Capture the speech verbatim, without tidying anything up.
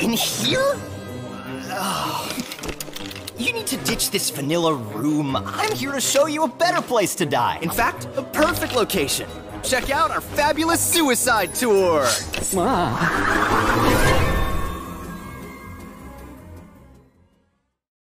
In here? Oh. You need to ditch this vanilla room. I'm here to show you a better place to die. In fact, a perfect location. Check out our fabulous suicide tour. Ah.